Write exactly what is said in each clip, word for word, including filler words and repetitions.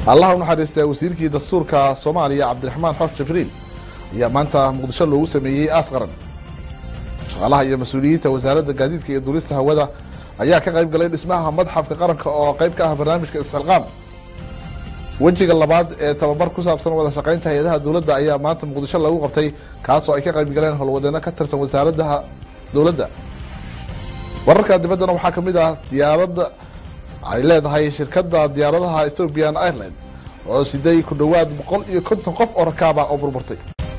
الله ونحرسته وزيركي دستورك الصومالي عبد الرحمن حوش جبريل يا مانتا مقدشة لو سميه أصغرا شغالها هي مسؤولية وزارة الجديد كي دوريستها هودا أيها كقريب قليل اسمها متحف كقرن قريب كها برنامج كاستلقام وجه اللباد تببر كوساب سنة ودا شقينتها يدها دولة أيها مانتا مقدشة لو قبتي كاسو أي كقريب قليل هالودنا كتر سو وزارتها دولة wararka dibadana waxaa kamid ah diyaarad ay leedahay shirkadda diyaaradaha Ethiopian Airlines oo siday ku dhawaad boqol iyo konton qof oo rakaab ah oo burburtay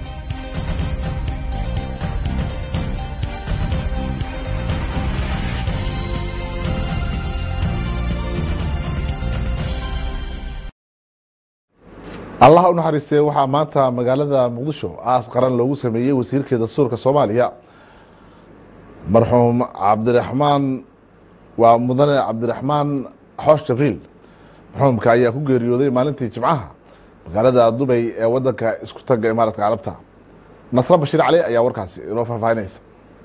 Allah u naxariistay waxa maanta magaalada Muqdisho aas qaran loogu sameeyay wasiirka dastuurka Soomaaliya مرحوم عبد الرحمن ومدن عبد الرحمن حوش جبريل مرحوم كايا ku geeriyooday maalintii jimcaha magaalada Dubai ee wadanka isku taga Imaaraadka Carabta Nasra Bashir Ali ayaa warkaasi inoo faafaynaysa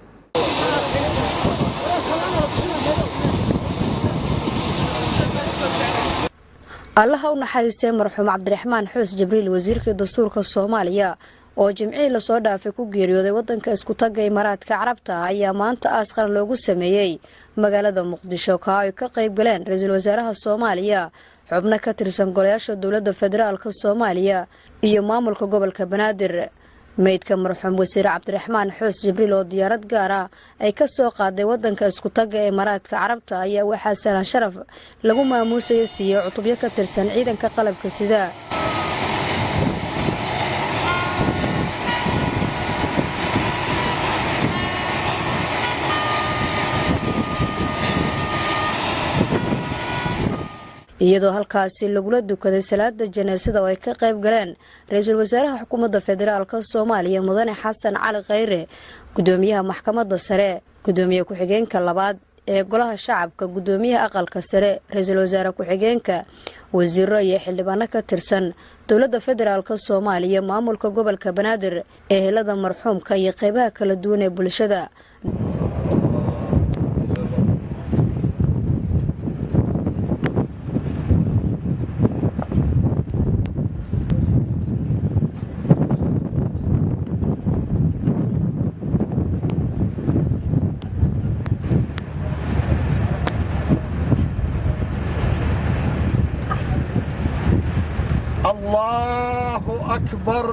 Allah u naxariistay marxuum عبد الرحمن حوش جبريل wasiirka dastuurka Soomaaliya oo jimcii la soo dhaafay ku geeriyooday wadanka isku taga Imaaraadka Carabta ayaa maanta askar loogu sameeyay magaalada Muqdisho ka ay ka qayb galeen ra'iisul wasaaraha Soomaaliya xubno ka tirsan golayaasha dawladda federaalka Soomaaliya iyo maamulka gobolka Banaadir meydka marxuum wasiir Cabdiraxmaan Xuus Jibriil oo diyaarad gaar ah ay ka soo qaaday wadanka isku taga Imaaraadka Carabta ayaa waxa salan sharaf lagu maamuusay siyo cutubyo ka tirsan ciidanka qalabka sida iyadoo halkaasi lagula dukaday salaada janaasada oo ay ka qayb galeen ra'iisul wasaaraha xukuumadda federaalka Soomaaliya mudane Xasan Cali Khayre gudoomiyaha maxkamadda sare gudoomiye ku-xigeenka labaad ee golaha shacabka gudoomiyaha aqalka sare ra'iisul wasaare ku-xigeenka wasiiro iyo xildhibaano ka tirsan dawladda federaalka Soomaaliya maamulka gobolka Banaadir ee helada marxuumka iyo qaybaha kala duwan ee bulshada الله أكبر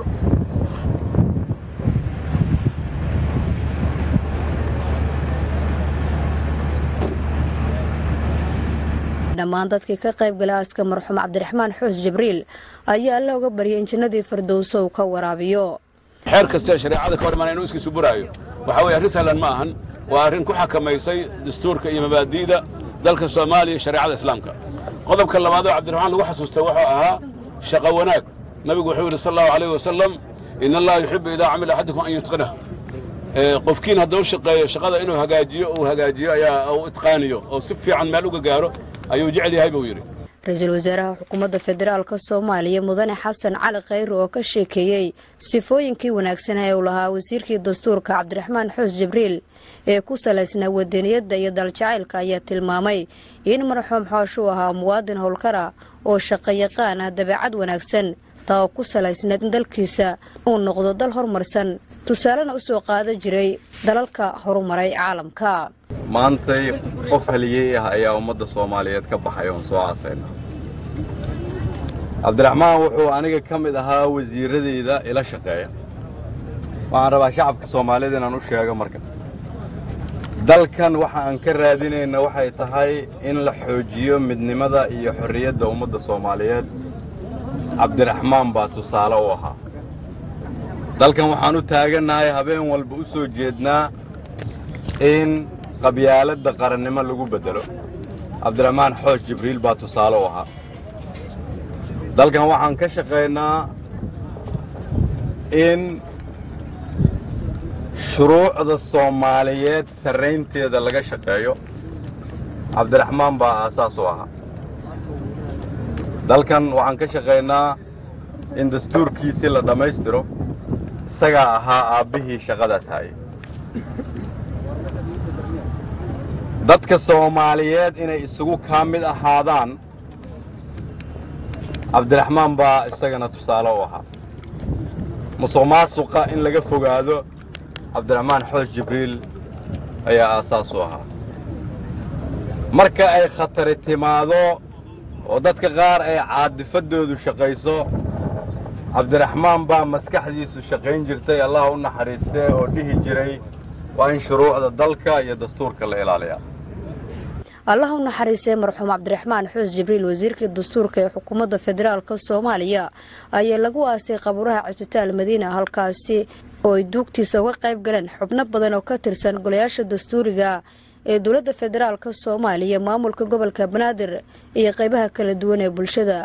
dhammaan dadkii ka qayb galay aska marxuum Cabdiraxmaan Xuus Jibriil ayaa la uga bariyay injineedii Firdawsow ka waraabiyo xeer kasta shariicada ka hormaan inuu iska suburaayo waxa weeye arrin sahlan ma ahan waa arrin ku xakameysay dastuurka iyo mabaadiida dalka Soomaaliya shariicada islaamka qodobka labaad oo Cabdiraxmaan lagu xasuustay wuxuu ahaa shaqo wanaag nabigu wuxuu yiri sallallahu alayhi wasallam in Allah yuhibbu idha amila ahadukum an yutqina qofkiin hadoo shaqeeyo shaqada inuu hagaajiyo oo hagaajiyo ayaa oo itqaaniyo oo si fiican meel uga gaaro ayuu jecel yahay buu yiri ra'iisul wasaaraha xukuumadda federaalka Soomaaliya mudane Xasan Cali Khayre oo ka sheekeeyay sifooyinkii wanaagsan ee uu lahaa wasiirkii dastuurka Cabdiraxmaan Xuus Jibriil ee ku salaysnaa wadaniyadda iyo daljacaylka ayaa tilmaamay in marxuum Xuus uu ahaa muwaadin howlkara oo shaqo yaqaan ah dabeecad wanaagsan taa ku salaysnaa dalkiisa uu noqdo dal horumarsan tusaalena u soo qaada jiray dalalka horumaray caalamka maantay qof haliyay ah ayaa ummadda Soomaaliyeed ka baxay oo soo aasayna Cabdiraxmaan wuxuu aniga kamid ahaa wasiiradeyda ila shaqeeya waxaan rabaa shacabka Soomaaliyeed inaan u sheego marka dalkan waxa aan ka raadinayna waxay tahay in la xoojiyo midnimada iyo xorriyadda ummadda Soomaaliyeed Cabdiraxmaan baa tusaale u ahaa dalkan waxaan u taaganahay habeen walba u soo jeednaa in qabyaaladda qarannimo lagu bedelo Cabdiraxmaan Xuus Jibriil baa tusaale u ahaa dalkan waxaan ka shaqeynaa in shuruucda Soomaaliyeed sareynteeda laga shaqeeyo Cabdiraxmaan baa aasaas u ahaa dalkan waxaan ka shaqeynaa in dastuurkiisii la dhammaystiro isaga ahaa aabihii shaqadaas hayay dadka Soomaaliyeed inay isugu ka mid ahaadaan cabdiraxmaan baa isagana tusaale u ahaa musuq maasuqa in laga fogaado cabdiraxmaan xoosh jibriil ayaa aasaas u ahaa marka ay khatari timaado oo dadka qaar ay caadifadoodu shaqayso cabdiraxmaan baa maskaxdiisu shaqayn jirtay allah u naxariistee oo dhihi jiray waa in shuruucda dalka iyo dastuurka la ilaaliyaa allah u naxariistay marxuum cabdiraxmaan xuus jibriil wasiirkii dastuurka ee xukuumadda federaalka Soomaaliya ayaa lagu aasay qabuuraha cisbitaal Madiina halkaasi oo ay duugtiisa uga qayb galeen xubno badan oo ka tirsan golayaasha dastuuriga ee dawladda federaalka Soomaaliya maamulka gobolka Banaadir iyo qaybaha kala duwan ee bulshada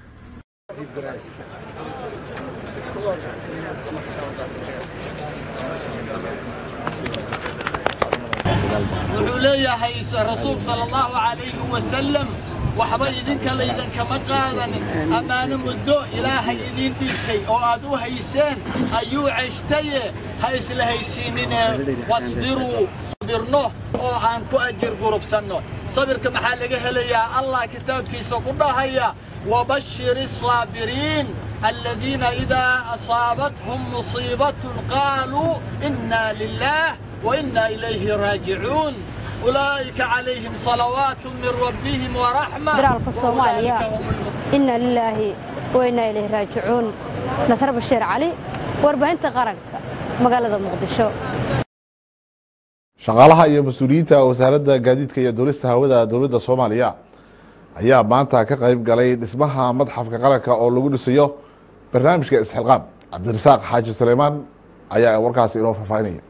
wuxuu leeyahay rasuulka sallallahu alayhi wasallam waxba idinka leeyahay kama qaadanin amaana muddo ilaahay idin dhigtay oo aad u hayseen ayuu ceshtay ha isla haysiinin wasbiru sabirno oo aan ku ajir gurubsanno sabirka maxaa laga helayaa allah kitaabkiisa ku dhahaya wabashiris saabiriin الذين إذا أصابتهم مصيبة قالوا إنا لله وإنا إليه راجعون أولئك عليهم صلوات من ربهم ورحمة إنا لله وإنا إليه راجعون نصر بشير علي واربعين تقرق مقالة مقدشو shaqaalaha iyo mas'uuliyiinta wasaaradda gaadiidka iyo duulista hawada dawladda Soomaaliya ayaa maanta ka qayb galay dhismaha madxafka qaranka oo lagu dhisayo barnaamijka isxilqaam cabdirasaaq xaaji Suleymaan ayaa warkaas inoo faafaynaya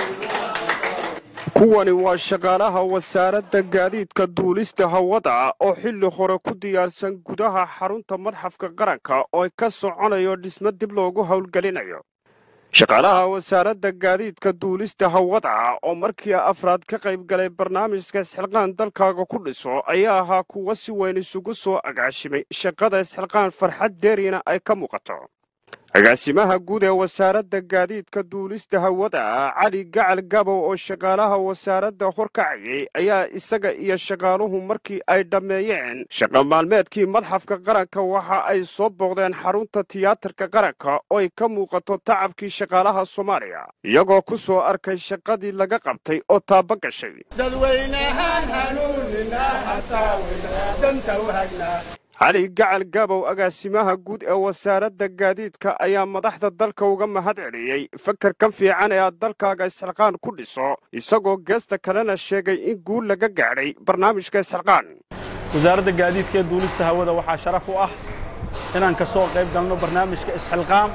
kuwani waa shaqaalaha wasaaradda gaadiidka duulista hawada oo xilli hore ku diyaarsan gudaha xarunta madxafka qaranka oo ka soconayo dhismo dib loogu hawlgelinayo shaqaalaha wasaaradda gaadiidka duulista hawada oo markii afraad ka qayb galay barnaamijka isxilqaan dalkaaga ku dhiso ayaa ahaa kuwa si weyn isugu soo agaashimay shaqada isxilqaan farxad dheerina ay ka muuqato agaasimaha guud ee wasaaradda gaadiidka duulista hawada cali gacal gabow oo shaqaalaha wasaaradda horkacayay ayaa isaga iyo shaqaaluhu markii ay dhammeeyeen shaqo maalmeedkii madxafka qaranka waxa ay soo booqdeen xarunta tiyaatarka qaranka oo ay ka muuqato tacabkii shaqaalaha Soomaaliya iyagoo ku soo arkay shaqadii laga qabtay oo taaba gashay dadweynahan hanuunina hasaawina danta wahagna cali gacal gabow agaasimaha guud ee wasaaradda gaadiidka ayaa madaxda dalka uga mahad celiyay fakarkan fiican ee dalkaaga isxilqaan ku dhiso isagoo geesta kalena sheegay in guul laga gaadhay barnaamijka isxilqaan wasaaradda gaadiidka ee duulista hawada waxaa sharaf u ah inaan ka soo qayb galno barnaamijka isxilqaan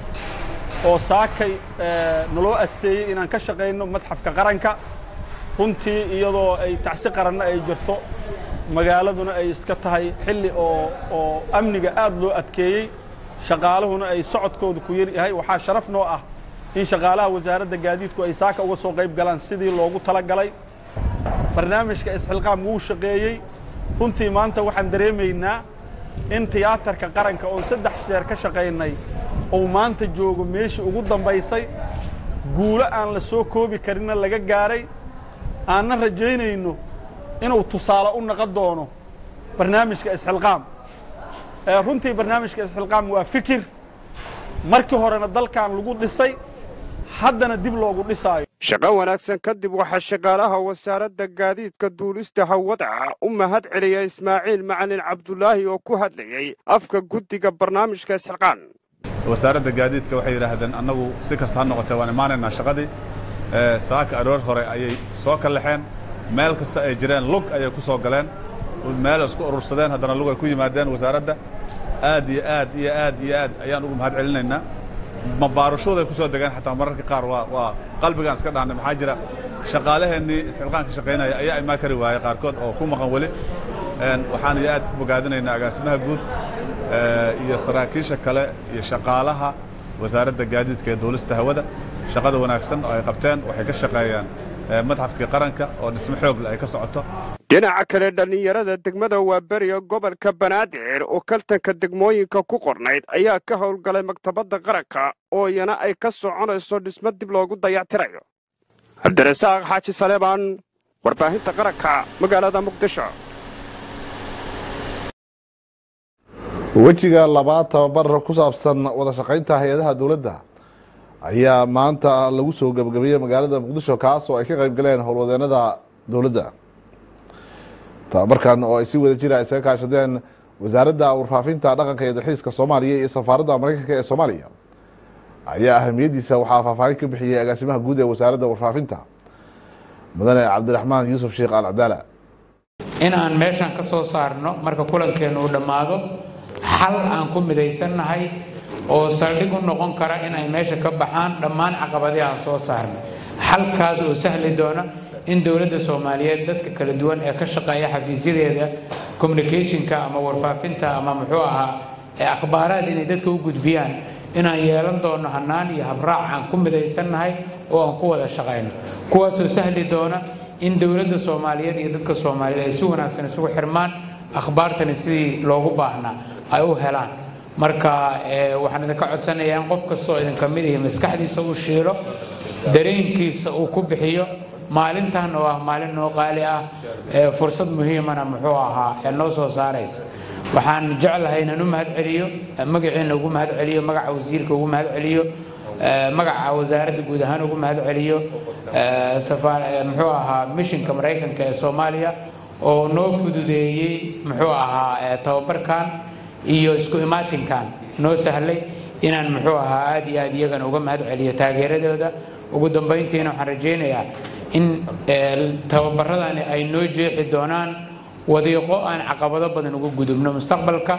oo saakay naloo asteeyay inaan ka shaqeyno madxafka qaranka runtii iyadoo ay tacsi qaranna ay jirto magaaladuna ay iska tahay xilli oo oo amniga aad loo adkeeyay shaqaaluhuna ay socodkooda ku yar yahay waxaa sharaf noo ah in shaqaalaha wasaaradda gaadiidku ay saaka uga soo qayb galaan sidii loogu tala galay barnaamijka isxilqaam wuu shaqeeyay runtii maanta waxaan dareemaynaa in tiyaatarka qaranka oo saddex jeer ka shaqeynay oo maanta joogo meeshii ugu dambaysay guulo aan la soo koobi karinna laga gaaray aanna rajaynayno inuu tusaale u noqon doono barnaamijka isxilqaam ee runtii barnaamijka isxilqaam waa fikir markii horena dalkan lagu dhisay haddana dib loogu dhisaayo shaqo wanaagsan kadib waxaa shaqaalaha wasaaradda gaadiidka duulista hawada u mahad celiyay Ismaaciil Macalin Cabdullaahi oo ku hadlayay afka guddiga barnaamijka isxilqaan wasaaradda gaadiidka waxay yiraahdeen annagu si kasta ha noqotay waan imaanaynaa shaqadii ee saaka aroor hore ayay soo kalaxeen meel kasta ay jireen lug ayay ku soo galeen meel isku urursadeen haddana lug ay ku yimaadeen wasaaradda aad iyo aad iyo aad iyo aad ayaan ugu mahad celinaynaa ma baarashooday ku soo degaan xataa mararka qaar waa waa qalbigaan iska dhahnay maxaa jira shaqaalaheennii isxilqaanka shaqaynaya ayaa imaa kari waayay qaarkood oo ku maqan weli waxaan iyo aad bogaadinaynaa agaasimaha guud iyo saraakiisha kale iyo shaqaalaha wasaaradda gaadiidka ee duulista hawada shaqada wanaagsan oo ay qabteen waxay ka shaqeeyaan madxafkii qaranka oo dhismo xoog leh ay ka socoto dhinaca kale dhalinyarada degmada Waaberiga gobolka Banaadir oo kaltanka degmooyinka ku qornayd ayaa ka howlgalay maktabadda qaranka oo iyana ay ka soconayso dhismo dib loogu dayactirayo cabdirasaaq xaaji Suleymaan warbaahinta qaranka magaalada Muqdisho wejiga labaad tababar ku saabsan wada shaqaynta hay'adaha dawladda ayaa maanta lagu soo gabagabeeyay magaalada Muqdisho kaas oo ay ka qayb galeen howlwadeenada dawladda. tababarkan oo ay si wada jira isaga kaashadeen wasaaradda warfaafinta dhaqanka iyo dalxiiska Soomaaliya iyo safaaradda Mareykanka ee Soomaaliya ayaa ahamiyadiisa waxaa faahfaahin ka bixiyay agaasimaha guud ee wasaaradda warfaafinta mudane Cabdiraxmaan Yuusuf Sheekh Al Abdala in aan meeshan ka soo saarno marka kulankeenu uu dhamaado xal aan ku midaysanahay oo saldhig u noqon kara in ay meesha ka baxaan dhammaan caqabadaha aan soo saarno xalkaas oo sahli doona in dawladda Soomaaliyeed dadka kala duwan ee ka shaqeeya xafiisyadeeda communicationka ama warfaafinta ama muxuu ahaa ee akhbaaraad inay dadka u gudbiyaan inaan yeelan doono hanaan iyo habraac aan ku midaysanahay oo aan ku wada shaqeyno kuwaas oo sahli doona in dawladda Soomaaliyeed iyo dadka Soomaaliyeed ay si wanaagsan isugu xirmaan akhbaartani sidii loogu baahnaa ay u helaan marka waxaan idinka codsanayaa in qof kasta oo idin kamid ah maskaxdiisa u shiilo dareenkiisa uu ku bixiyo maalintan oo ah maalin noo qaali ah fursad muhiimana muxuu ahaa ee noo soo saaraysa waxaan jeclahay inaan u mahad celiyo magaciina ugu mahad celiyo magaca wasiirka ugu mahad celiyo magaca wasaaradda guud ahaan ugu mahad celiyo safaar muxuu ahaa missionka Mareykanka ee Soomaaliya oo noo fududeeyay muxuu ahaa tababarkan iyo isku imaatinkan noo sahlay inaan muxuu ahaa aad iyo aad iyagana uga mahad celiyo taageeradooda ugu dambeyntiina waxaan rajaynayaa in tababaradani ay noo jeexi doonaan wadiiqo aan caqabado badan uga gudubno mustaqbalka.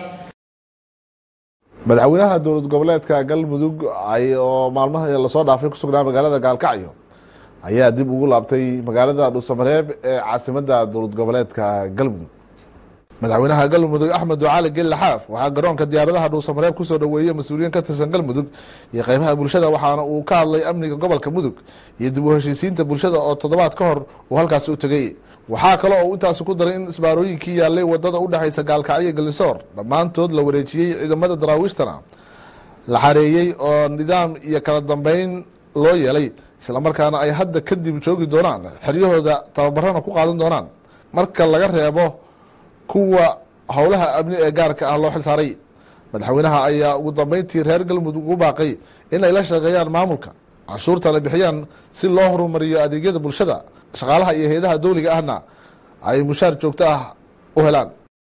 madaxweynaha dowlad goboleedka Galmudug ay oo maalmaha la soo dhaafay ku sugnaa magaalada Gaalkacyo ayaa dib ugu laabtay magaalada Dhuusamareeb ee caasimadda dowlad goboleedka Galmudug. madaxweynaha Galmudug Axmed Ducaale Gelle Xaaf waxaa garoonka diyaaradaha Dhuusamareeb ku soo dhaweeyay mas'uuliyiin ka tirsan Galmudug iyo qaybaha bulshada waxaana uu ka hadlay amniga gobolka Mudug iyo dib u heshiisiinta bulshada oo toddobaad ka hor uu halkaas u tagay. waxaa kale oo intaas ku daray in isbaarooyinkii yaalay wadada u dhaxaysa Gaalkacyo iyo Galsoor dhamaantood la wareejiyay ciidamada daraawiishtana la xareeyay oo nidaam iyo kala dambeyn loo yeelay isla markaana ay hadda kadib joogi doonaan xeryahooda tababarana ku qaadan doonaan marka laga reebo kuwa howlaha amni ee gaarka ah loo xilsaaray. madaxweynaha ayaa ugu dambeyntii reer Galmudug ugu baaqay in ay la shaqeeyaan maamulka cashuurta la bixiyaan si loo horumariyo adeegyada bulshada shaqaalaha iyo hay'adaha dawliga ahna ay mushaar joogto ah u helaan.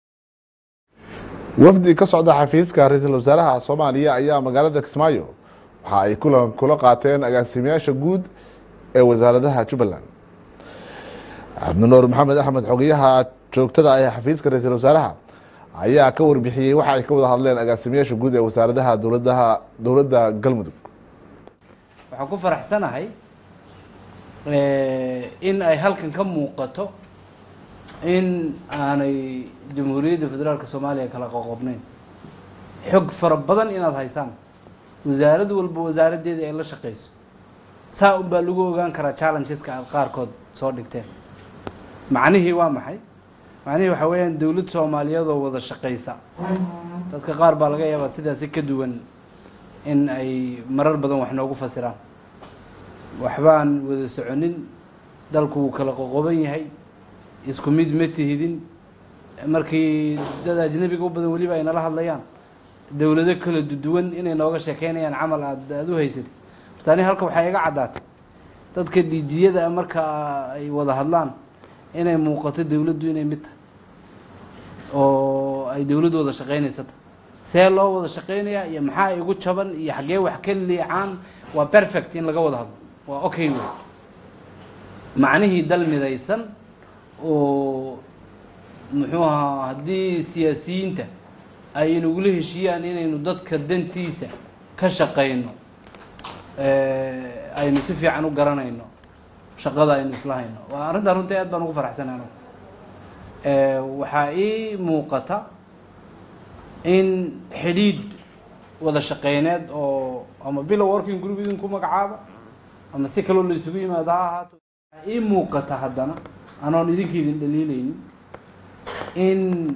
wafdi ka socda xafiiska ra'iisul wasaaraha Soomaaliya ayaa magaalada Kismaayo waxa ay kulan kula qaateen agaasimayaasha guud ee wasaaradaha Jubbaland. Abdinuur Maxamed Axmed xogayaha joogtada ah ee xafiiska ra'iisul wasaaraha ayaa ka warbixiyay waxa ay ka wada hadleen agaasimayaasha guud ee wasaaradaha dawladda dawladda Galmudug. waxaan ku faraxsanahay in ay halkan ka muuqato in aanay jamhuuriyadda federaalka Soomaaliya kala qoqobnayn xog fara badan inaad haysaan wasaarad walba wasaaradeeda ay la shaqeyso saa u baa lagu ogaan karaa challengeska aad qaarkood soo dhigteen macnihii waa maxay macnihii waxa weeyaan dawlad Soomaaliyeed oo wada shaqeysa dadka qaar baa laga yaabaa sidaas ka duwan in ay marar badan wax noogu fasiraan waxbaan wada soconin dalku kala qoqoban yahay isku mid ma tihidin markii dad ajnabiga u badan waliba ay nala hadlayaan dawlado kala duwan inay nooga sheekeynayaan camal aad aad u haysatid hortaani halka waxa iga cadaatay dadka dhijiyada marka ay wada hadlaan inay muuqato dawladdu inay mid tahay oo ay dawladdu wada shaqeynayso see loo wada shaqeynayaa iyo maxaa igu jaban iyo xagee wax ka liicaan waa perfect in laga wada hadlo waa okay wey macnihii dal midaysan oo muxuu ahaa haddii siyaasiyiinta ay inagula heshiiyaan inaynu dadka dantiisa ka shaqeyno aynu si fiican u garanayno shaqada aynu isla hayno waa arrintaa runtii aad baan ugu faraxsanahay anigu waxaa ii muuqata in xidhiidh wada shaqeyneed oo ama bilow working group idinku magacaaba ama si kaloo la isugu yimaado ha ahaato waxaa ii muuqata haddana anoon idinka idin dhaliilaynin in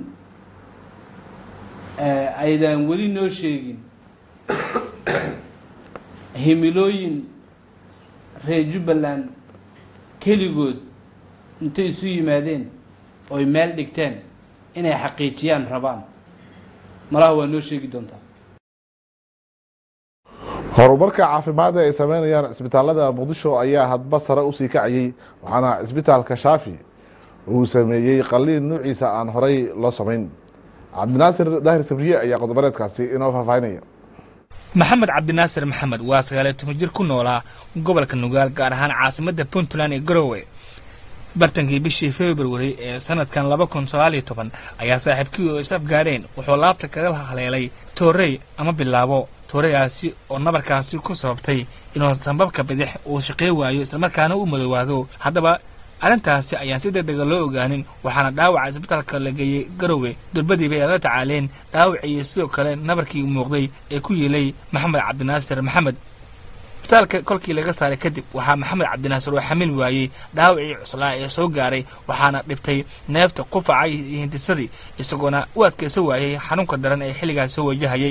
aydan weli noo sheegin himilooyin reer Jubbaland keligood intay isu yimaadeen oo ay meel dhigteen inay xaqiijiyaan rabaan malaha waa noo sheegi doontaa. horumarka caafimaad ee ay sameynayaan isbitaalada muqdisho ayaa hadba sare u sii kacayay waxaana isbitaalka shaafi uu sameeyey qaliin nuuciisa aan horay loo samayn. cabdinaasir daahir sabriye ayaa qodobareedkaasi inoo faahfaahinaya. maxamed cabdinaasir maxamed waa sagaal iyo toban jir ku noolaa gobolka nugaal gaar ahaan caasimadda puntland ee garowe. bartankii bishii february ee sanadkan laba kun sagaal iyo toban ayaa saaxiibkii oo is afgaadheen wuxuu laabta kaga haleelay toorey ama bilaabo tooreyaasi oo nabarkaasi ku sababtay inuu sanbabka bidix uu shaqey waayo islamarkaana u madoowaado. haddaba arrintaasi ayaan si degdega loo ogaanin waxaana dhaawaca isbitaalka la geeyey garowe durbadii bay la tacaaleen dhaawacii sidoo kale nabarkii muuqday ee ku yeelay maxamed cabdinaasir maxamed. isbitaalka kolkii laga saaray kadib waxaa maxamed cabdinaasir oo xamil waayey dhaawacii cuslaa ee soo gaaray waxaana dhibtay neefta qufacay iyo hindisadii isagoona u adkaysa waayey xanuunka daran ee xilligaas soo wajahayay.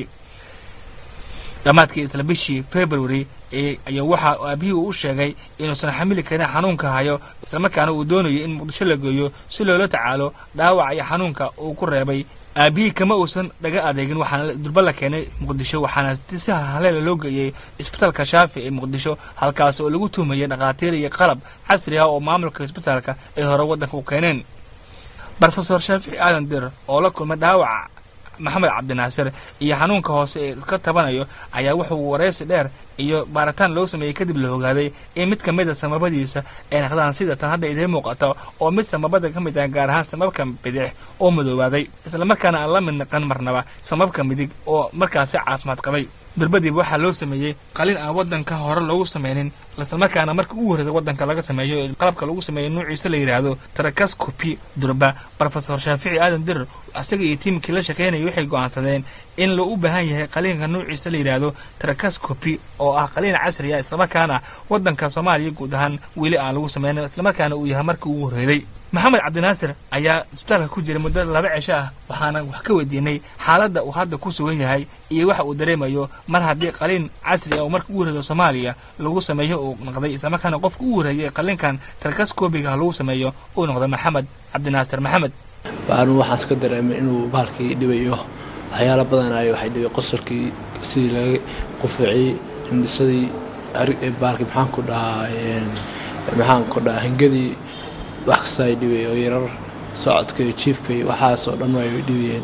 dhammaadkii isla bishii february ayaa waxa aabihii uu sheegay inuusan xamili karin xanuunka hayo islamarkaana uu doonayo in muqdisho la geeyo si loola tacaalo dhaawaca iyo xanuunka uu ku reebay. aabihii kama uusan dhaga adeegin waxaana durba la keenay muqdisho waxaana si haleela loo geeyey isbitaalka shaafi ee muqdisho halkaas oo lagu tuumayay dhakhaatiir iyo qalab casri ah oo maamulka isbitaalka ay hore waddanka u keeneen. brofesor shaafici aadan dir oo la kulmay dhaawaca maxamed cabdinaasir iyo xanuunka hoose ee ka tabanayo ayaa wuxuu wareysi dheer iyo baaritaan loo sameeyey kadib la ogaaday in mid ka mid a samabadiisa ay naqdaan sida tan hadda idiin muuqato oo mid samabada ka mid ah gaar ahaan samabka bidix oo madoobaaday islamarkaana aan la mid naqan marnaba samabka midig oo markaasi caafimaad qabay. durbadiiba waxaa loo sameeyey qalin aan waddanka hore loogu sameynin islamarkaana markii ugu horreeyay waddanka laga sameeyo qalabka lagu sameeyo nuuciisa la yiraahdo tracheoscopy. durba professor shaafici aadan dir asaga iyo tiimkii la shaqeynayay waxay go'aansadeen in loo u baahan yahay qalinka nuuciisa la yiraahdo tracheoscopy oo ah qalin casri ah islamarkaana waddanka Soomaaliya guud ahaan weli aan lagu sameynin islamarkaana uu yahay markii ugu horreeyay. maxamed cabdinaasir ayaa isbitaalka ku jiray muddo laba cisho ah waxaana wax ka weydiinay xaaladda uu hadda ku sugan yahay iyo waxa uu dareemayo mar haddii qalin casri ah oo markii ugu horreeyay Soomaaliya lagu sameeyo uu noqday islamarkaana qofka ugu horreeyay qalinkan tracheoscopy-ga lagu sameeyo uu noqday maxamed cabdinaasir maxamed. baan waxaas ka dareemay inuu baalkii dhibayo waxyaalo badan ay waxay dhibay qosolkii sidii laga qufacay hindisadii baalkii maxaan ku dhahaa maxaan ku dhahaa hingadii wax kasta ay dhibay oo yarar socodka iyo jiifka waxaas oo dhan way dhibiyeen.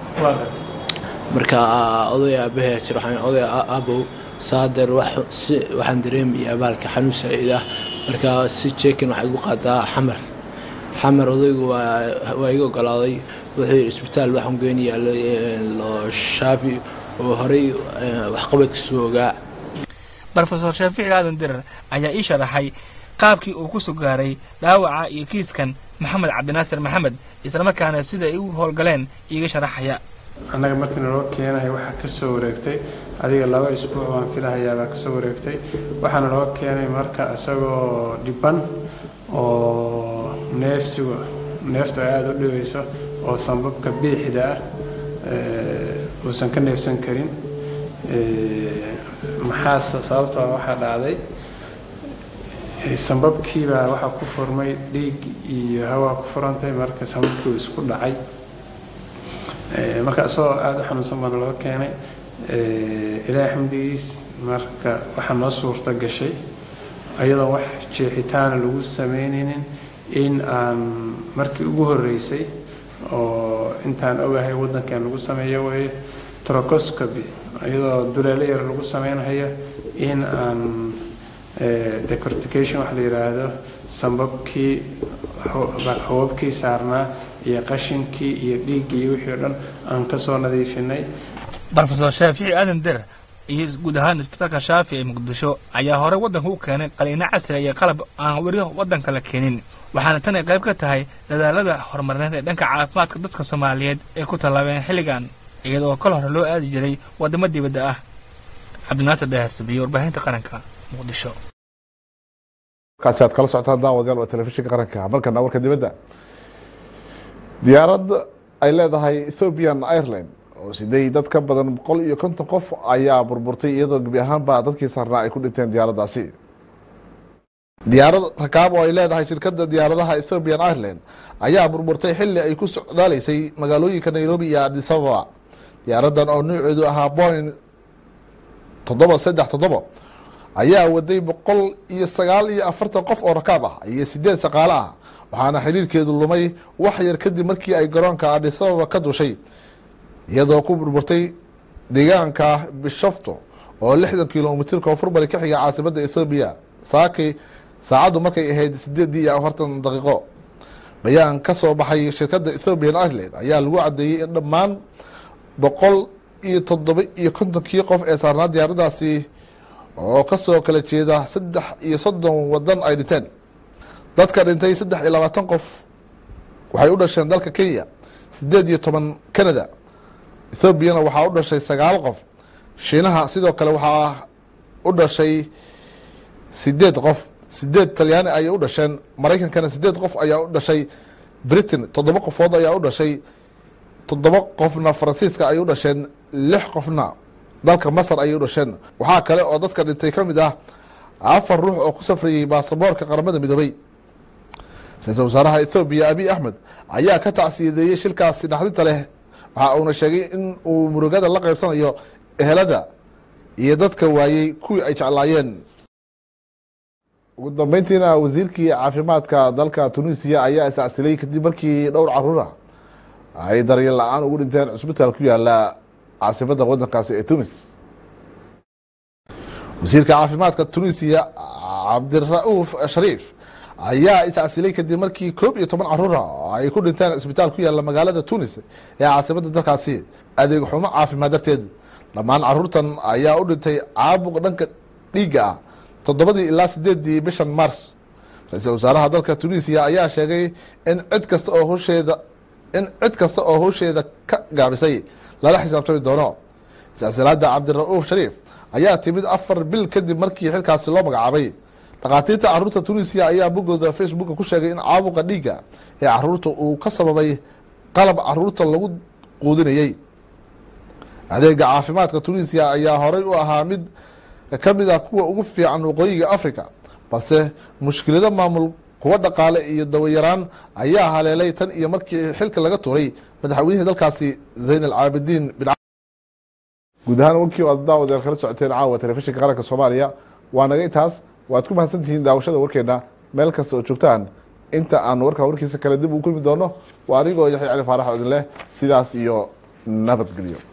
marka oday aabahay jir waxaan oday aabow saadir wax si waxaan dareemayaa baalka xanuun saa'id ah marka si check-in waxay ugu qaadaa xamar xamar odaygu waa waa iga ogolaaday wuxuu isbitaal waxaan geynayaa loo shaafi oo horay wax qabadkiisu ogaa. brofesor shaafici aadan dirar ayaa ii sharaxay qaabkii uu ku soo gaaray dhaawaca iyo kiiskan maxamed cabdinaasir maxamed islamarkaana sida ay u howlgaleen iiga sharaxaya. annaga markii naloo keenay waxaa ka soo wareegtay adiga laba isbuuc baan filahayaa baa ka soo wareegtay waxaana loo keenay marka isagoo dhiban oo neefsiga neefta aada u dhibayso oo sanbabka biixda ah uusan ka neefsan karin. maxaase sababtoo waxaa dhacday sanbabkiibaa waxaa ku furmay dhiig iyo hawaa ku furantay marka sanbabkii uu isku dhacay marka isagoo aada u xanuunsan baana loo keenay. ilaahay xamdigiis marka waxaa noo suurta gashay ayadoo wax jeexitaana lagu sameynaynin in aan markii ugu horreysay oo intaan ogahay waddankan lagu sameeyo weeye tracheoscopy iyadoo duleelo yar lagu sameynhayo in aan decortication wax la yiraahdo sanbabkii hawabkii saarnaa iyo qashinkii iyo dhiiggii wixii oo dhan aan ka soo nadiifinay. brofesor shaafici aadan dir iyo guud ahaan isbitaalka shaafi ee muqdisho ayaa hore waddanka u keenay qaliino casri iyo qalab aan weli waddanka la keenin waxaana tan ay qayb ka tahay dadaalada horumarineed ee dhanka caafimaadka dadka Soomaaliyeed ee ku tallaabeen xilligan iyadoo kal hore loo aadi jiray wadamo dibadda ah. cabdinaasir daahir sabriye warbaahinta qaranka muqdisho. kaasi aad kala socotaan daawadayaal waa telefishinka qaranka markana warka dibadda. diyaarad ay leedahay Ethiopian Airlines oo sidee dad ka badan boqol iyo konton qof ayaa burburtay iyadoo gabi ahaanba dadkii saarnaa ay ku dhinteen diyaaraddaasi. diyaarad rakaab oo ay leedahay shirkadda diyaaradaha Ethiopian Airlines ayaa burburtay xilli ay ku socdaalaysay magaalooyinka Nairobi iyo Addis Ababa. diyaaradan oo nuuceedu ahaa Boeing toddoba saddex toddoba ayaa waday boqol iyo sagaal iyo afartan qof oo rakaab ah iyo sideed shaqaale ah waxaana xiriirkeedu lumay wax yar kadib markii ay garoonka Addis Ababa ka dushay iyadoo ku burburtay deegaanka Bishoftu oo lixdan kiiloomitir koonfur bari ka xiga caasimadda Ethiopia saakay saacadu markay ahayd sideed iyo afartan daqiiqo bayaan ka soo baxay shirkadda Ethiopian Airlines ayaa lagu cadeeyay in dhammaan boqol iyo toddoba iyo konton qof ee saarnaa diyaaradaasi oo ka soo kala jeeda saddex iyo soddon wadan ay dhinteen dadka dhintay saddex iyo labaatan qof waxay u dhasheen dalka Kenya sideed iyo toban Canada Ethiopia waxaa u dhashay sagaal qof Shiinaha sidoo kale waxaa u dhashay sideed qof sideed Talyaani ay u dhasheen Mareykankana sideed qof ayaa u dhashay Britain toddoba qofood ayaa u dhashay toddoba qofna Faransiiska ay u dhasheen lix qofna dalka Masar ay u dhasheen waxaa kale oo dadka dhintay kamid ah afar ruux oo ku safrayay baasaboorka qaramada midoobay Ra'iisul Wasaaraha Ethiopia Abiy Ahmed ayaa ka tacsiyeeyay shilkaasi dhaxdinta leh waxa uu sheegay in uu murugada la qaybsanayo ehelada iyo dadka waayay kuwii ay jeclaayeen ugu dambeyntiina wasiirkii caafimaadka dalka Tunisia ayaa isacsilay kadib markii dhowr caruur ah ay daryeel la'aan ugu dhinteen cusbitaal ku yaala caasimadda waddankaasi ee Tunis wasiirka caafimaadka Tunisia Abdirrauf Sharif ayaa isacsilay kadib markii koob iyo toban caruur ah ay ku dhinteen cusbitaal ku yaala magaalada Tunis ee caasimadda dalkaasi adeeg xumo caafimaad darteed dhammaan caruurtan ayaa u dhintay caabuq dhanka dhiigga ah toddobadii ilaa sideedii bishan Mars ra'iisul wasaaraha dalka Tunisia ayaa sheegay in cid kasta oo howsheeda in cid kasta oo howsheeda ka gaabisay lala xisaabtami doono silsilada Abdirrauf Sharif ayaa timid afar bil kadib markii xilkaasi loo magacaabay dhaqaatiirta caruurta Tunisia ayaa bogooda Facebook ku sheegay in caabuqa dhiigga ee caruurta uu ka sababay qalab caruurta lagu quudinayay adeega caafimaadka Tunisia ayaa horay u ahaa mid kamid ah kuwa ugu fiican waqooyiga Afrika balse mushkilada maamul kuwa dhaqaale iyo dawayaraan ayaa haleelay tan iyo markii xilka laga tuuray madaxweynaha dalkaasi Zayn al-Abidin bin guud ahaan wankii aad daawada kala socoteen caawa telefishinka qaranka Soomaaliya waa naga intaas waad ku mahadsantihiin daawashada warkeena meel kasta oo joogtaan inta aan warka warkiisa kala dib u kulmi doono waa anigoo Yaxya Cali Faarax oo idin leh sidaas iyo nabadgelyo